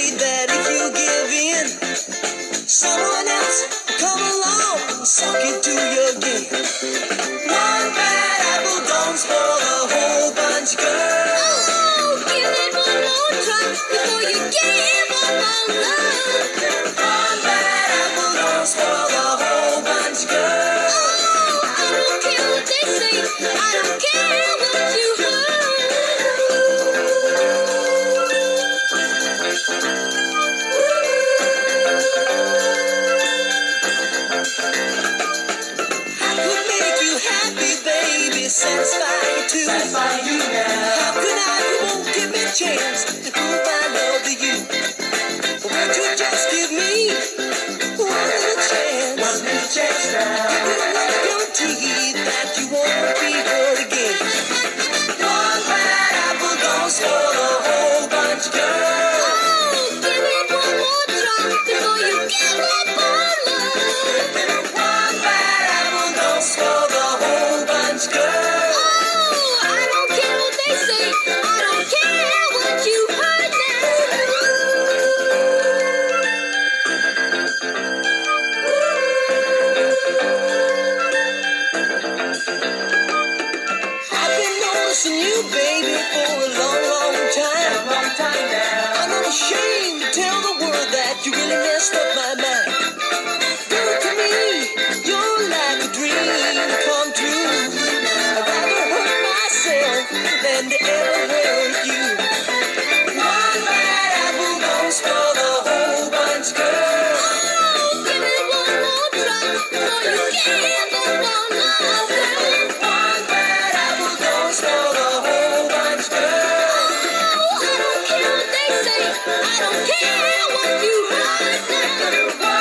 afraid that if you give in, someone else will come along and suck it to your game. One bad apple don't spoil the whole bunch, girl. Oh, give it one more try before you give up on love. One bad apple don't spoil the whole bunch, girl. Oh, I don't care what they say, I don't care what you heard. I could make you happy, baby, satisfy you too. How can I? You won't give me a chance to prove my love to you. Won't you just give me one little chance? One little chance now. Give me one guarantee that you won't be hurt again. One bad apple don't spoil the whole bunch, girl. Oh, give it one more try before you give up on love. One bad apple don't spoil the whole bunch, girl. Oh, I don't care what they say, I don't care what you heard I've been noticing you, baby, for a long, long time now. I'm not ashamed to tell the world that you really messed up my mind. Girl, to me, you're like a dream come true. I'd rather hurt myself than to ever hurt you. One bad apple don't spoil the whole bunch, girl. Oh, give it one more try before you give up on love. One bad apple don't spoil the whole bunch, girl. Oh, I don't care what they say, I don't care what you heard now.